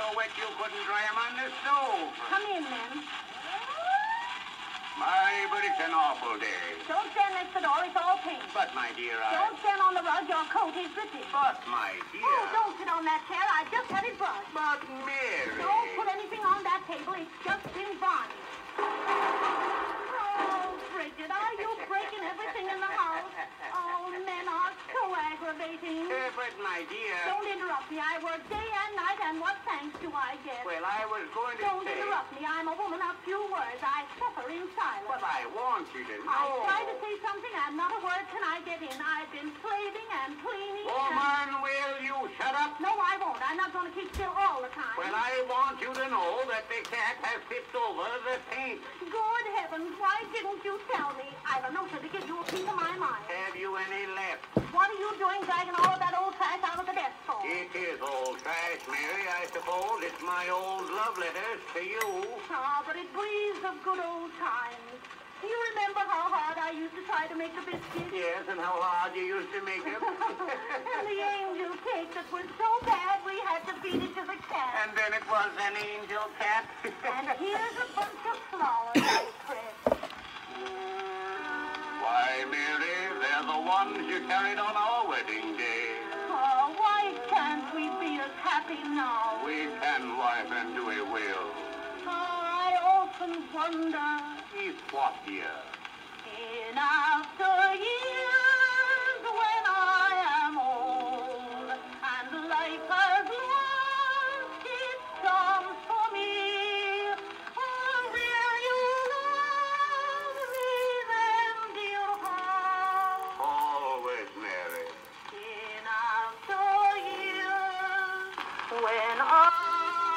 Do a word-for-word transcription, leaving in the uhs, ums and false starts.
wet you couldn't dry 'em on the stove. Come in, then. My, but it's an awful day. Don't stand next the door. It's all pink. But, my dear, I... Don't stand on the rug. Your coat is dripping. But, my dear... Oh, don't sit on that chair. I just had it brushed. But, Mary... Don't put anything on that table. It's just been varnished. Oh, Bridget, are you breaking everything in the house? Oh, men are so aggravating. Uh, but, my dear... Don't interrupt me. I work day and night, and what thanks do I get? Well, I was going to Don't say... interrupt me. I'm a woman of few words. I suffer in silence. But I want you to know... I try to say something, and not a word can I get in. I've been slaving and cleaning Woman, will you shut up? and... No, I won't. I'm not going to keep still all the time. Well, I want you to know that the cat has tipped over the paint. Good heavens, why didn't you tell me? I've a notion to give you a piece of my mind. Have you any left? What are you doing dragging all of that old trash out of the desk for? It is old trash, Mary, I suppose. It's my old love letters to you. Ah, but it breathes of good old times. You remember how hard I used to try to make the biscuits? Yes, and how hard you used to make them. And the angel cake that was so bad we had to feed it to the cat. And then it was an angel cat. And here's a bunch of flowers I pressed. Why, Mary, they're the ones you carried on our wedding day. Oh, why can't we be as happy now? We can, wife, and do we will. Oh, I often wonder. If what, dear? In after years when I am old and life has lost its charms for me, oh, will you love me then, dear heart? Always, Mary. In after years when I